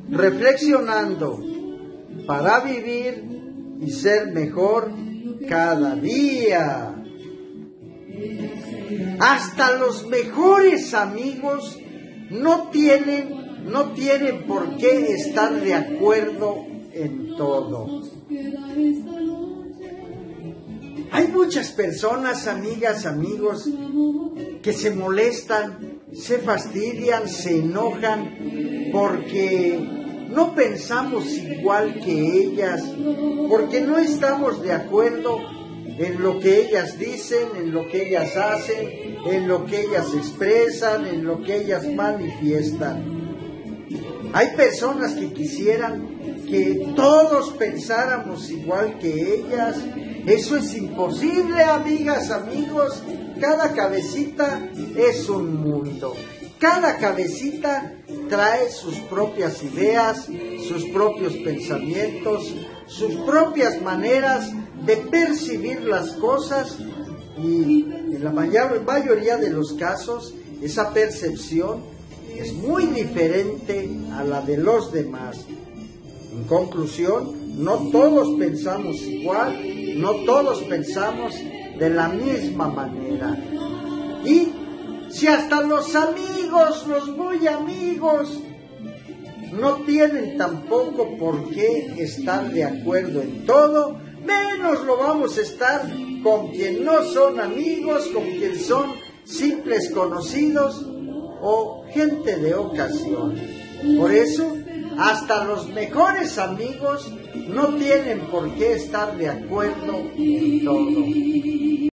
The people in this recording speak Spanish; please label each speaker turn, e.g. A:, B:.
A: reflexionando para vivir y ser mejor cada día. Hasta los mejores amigos no tienen por qué estar de acuerdo en todo. Hay muchas personas, amigas, amigos, que se molestan, se fastidian, se enojan porque no pensamos igual que ellas, porque no estamos de acuerdo en lo que ellas dicen, en lo que ellas hacen, en lo que ellas expresan, en lo que ellas manifiestan. Hay personas que quisieran que todos pensáramos igual que ellas. Eso es imposible, amigas, amigos. Cada cabecita es un mundo. Cada cabecita trae sus propias ideas, sus propios pensamientos, sus propias maneras de percibir las cosas, y en la mayoría de los casos esa percepción es muy diferente a la de los demás. En conclusión, no todos pensamos igual, no todos pensamos de la misma manera. Y si hasta los amigos, los muy amigos, no tienen tampoco por qué estar de acuerdo en todo, menos lo vamos a estar con quien no son amigos, con quien son simples conocidos o gente de ocasión. Por eso, hasta los mejores amigos no tienen por qué estar de acuerdo en todo.